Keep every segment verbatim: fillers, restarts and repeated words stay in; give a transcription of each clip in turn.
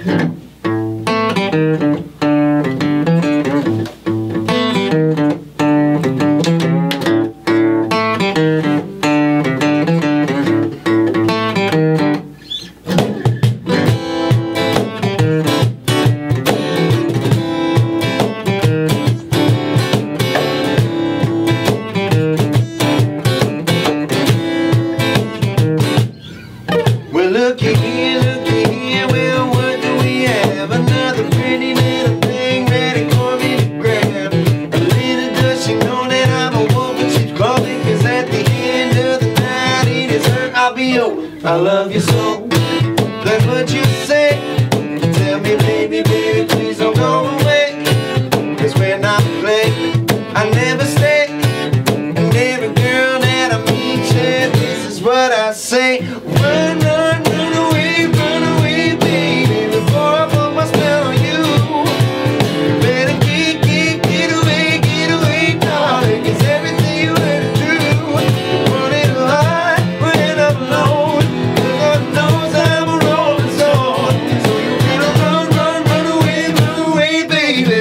Looky here, looky here, well, what do we have? Another pretty little thing ready for me to grab. A little does she know that I'm a wolf and she's crawling, 'cause at the end of the night it is her I'll be oh, I love you so. That's what you say. Tell me, baby, baby, please don't go away. 'Cause when I play, I never stay. And every girl that I meet said, this is what I say. Run, run, run away, run away, baby, before I put my spell on you. You better get, get, get away, get away, darling, 'cause everything you ever do, wanted to hide when I'm alone. 'Cause Lord knows I'm a rolling stone. So you better run, run, run away, run away, baby.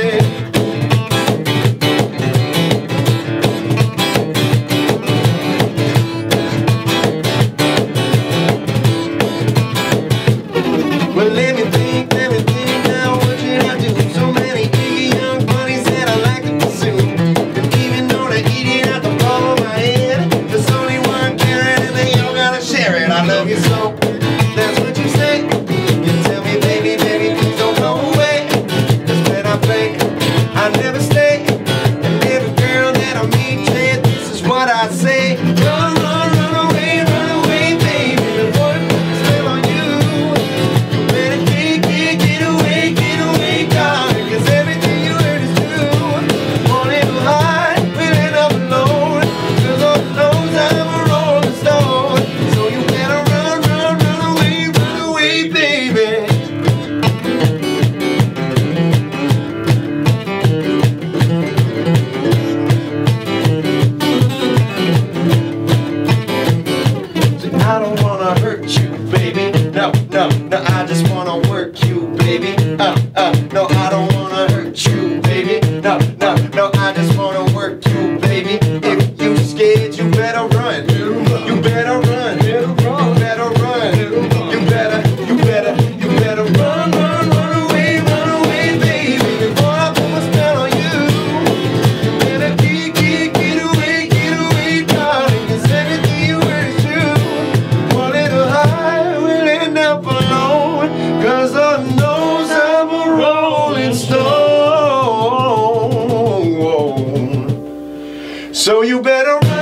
Well, let me think, let me think now, what should I do? So many iggy young bunnies that I like to pursue. And even though they're eating out the palm of my head, there's only one carrot and they all gotta share it. I love you so, that's what you say. You tell me, baby, baby, please don't go away. 'Cause when I play, I never stay. And every girl that I meet said, this is what I say. Run, run, run away, run away, baby, before I put the spell on you. I don't wanna hurt you, baby. No, no, no, I just wanna work you, baby. Uh, uh, no, I don't wanna hurt you, baby. No, no, no, I just wanna work you, baby. If you scared, you better run. You better run. You better run. You better, you better, you better run, run, run away, run away, baby, before I put my spell on you. You better get, get, get away, get away, darling, 'cause everything you heard is true. 'Cause Lord knows I'm a rolling stone. So you better run.